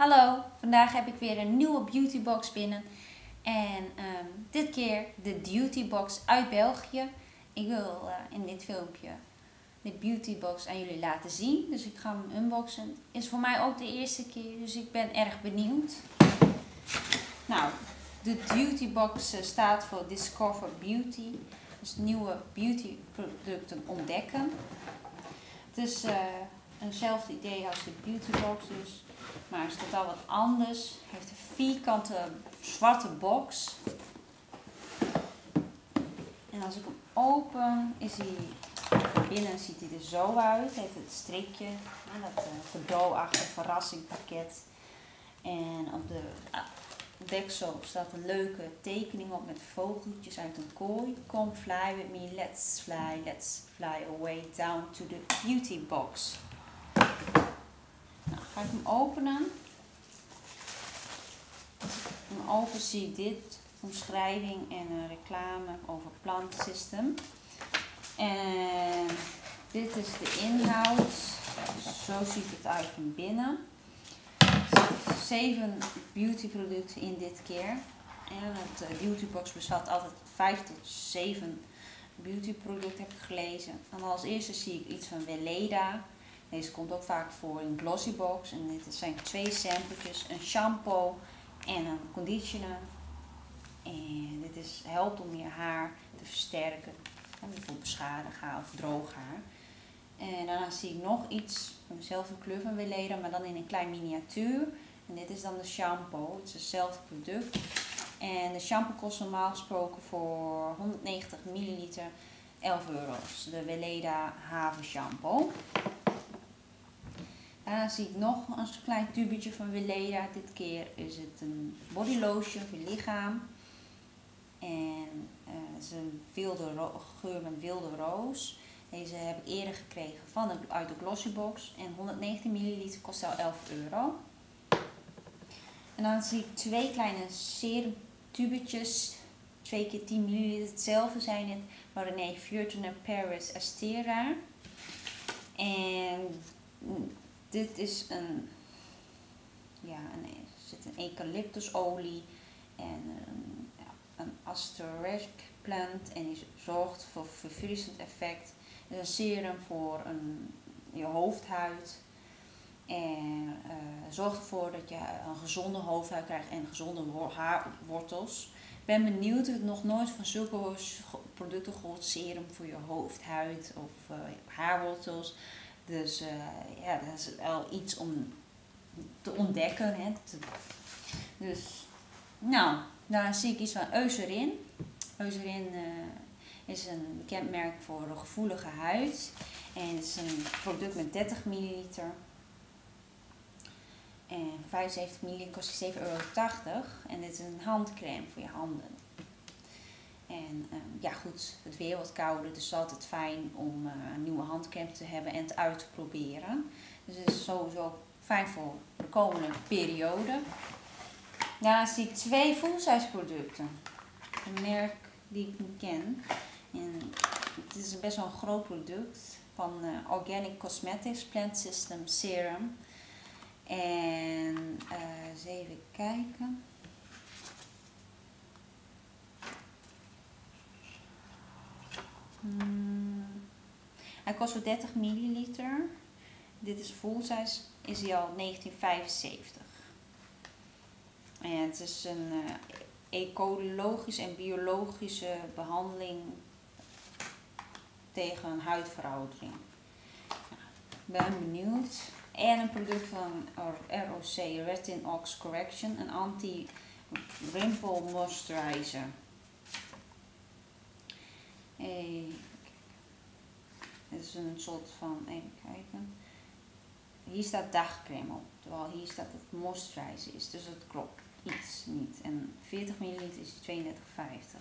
Hallo, vandaag heb ik weer een nieuwe beautybox binnen. En dit keer de beautybox uit België. Ik wil in dit filmpje de beautybox aan jullie laten zien. Dus ik ga hem unboxen. Is voor mij ook de eerste keer, dus ik ben erg benieuwd. Nou, de beautybox staat voor Discover Beauty. Dus nieuwe beautyproducten ontdekken. Het is eenzelfde idee als de beautybox dus. Maar het is totaal wat anders. Het heeft een vierkante zwarte box. En als ik hem open, is hij binnen ziet hij er zo uit. Hij heeft het strikje, dat cadeauachtige verrassingpakket. En op de deksel staat een leuke tekening op met vogeltjes uit een kooi. Come fly with me, let's fly away down to the beauty box. Nou, ga ik hem openen. Als ik hem open zie ik dit, omschrijving en een reclame over Plant System. En dit is de inhoud. Zo ziet het uit van binnen. Er zitten 7 beautyproducten in dit keer. En het beautybox bevat altijd 5 tot 7 beautyproducten, heb ik gelezen. En als eerste zie ik iets van Weleda. Deze komt ook vaak voor in Glossybox. En dit zijn 2 sampletjes, een shampoo en een conditioner. En dit helpt om je haar te versterken. Bijvoorbeeld beschadigd haar of droog haar. En daarna zie ik nog iets van dezelfde kleur van Weleda, maar dan in een klein miniatuur. En dit is dan de shampoo. Het is hetzelfde product. En de shampoo kost normaal gesproken voor 190 ml 11 euro's. De Weleda Haven shampoo. Daarna zie ik nog een klein tubetje van Weleda. Dit keer is het een body lotion voor je lichaam. En het is een geur met wilde roos. Deze heb ik eerder gekregen uit de Glossybox. En 119 ml kost al 11 euro. En dan zie ik 2 kleine serum tubetjes. 2 keer 10 ml. Hetzelfde zijn het. Maar René Vierten en Paris Astera. En dit is er zit een eucalyptusolie en een asterix plant en die zorgt voor verfrissend effect. Het is een serum voor je hoofdhuid en zorgt ervoor dat je een gezonde hoofdhuid krijgt en gezonde haarwortels. Ik ben benieuwd, ik heb nog nooit van zulke producten gehoord, serum voor je hoofdhuid of haarwortels. Dus dat is wel iets om te ontdekken. Hè. Dus, nou, daar zie ik iets van Eucerin. Eucerin is een bekend merk voor een gevoelige huid. En het is een product met 30 ml. En 75 ml kost 7,80 euro. En dit is een handcrème voor je handen. En goed, het weer wordt kouder, dus het is altijd fijn om een nieuwe handcrème te hebben en het uit te proberen. Dus het is sowieso fijn voor de komende periode. Daarnaast zie ik 2 full-size producten. Een merk die ik niet ken. En het is best wel een groot product van Organic Cosmetics Plant System Serum. En eens even kijken. Hij kost voor 30 ml. Dit is full size, is hij al 1975. En het is een ecologische en biologische behandeling tegen een huidveroudering. Ik ben benieuwd. En een product van ROC, Retin Ox Correction, een anti-wrinkle moisturizer. Het is een soort van, even kijken. Hier staat dagcreme op, terwijl hier staat dat het moisturizer is. Dus dat klopt iets niet. En 40 ml is 32,50.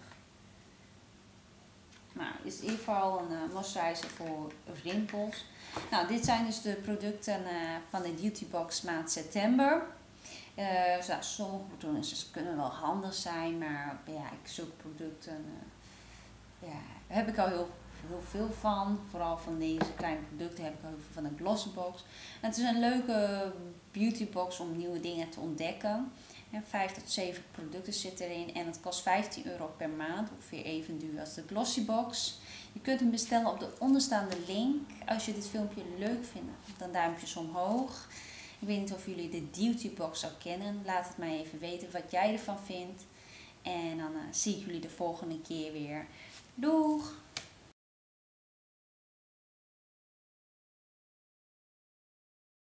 Maar het is in ieder geval een moisturizer voor rimpels. Nou, dit zijn dus de producten van de beautybox maand september. Sommige producten kunnen wel handig zijn, maar zulke producten heb ik al heel heel veel van. Vooral van deze kleine producten heb ik heel veel van de Glossybox. En het is een leuke beautybox om nieuwe dingen te ontdekken. 5 tot 7 producten zitten erin en het kost €15 per maand, ongeveer even duur als de Glossybox. Je kunt hem bestellen op de onderstaande link. Als je dit filmpje leuk vindt, dan duimpjes omhoog. Ik weet niet of jullie de Beautybox al kennen. Laat het mij even weten wat jij ervan vindt. En dan zie ik jullie de volgende keer weer. Doeg!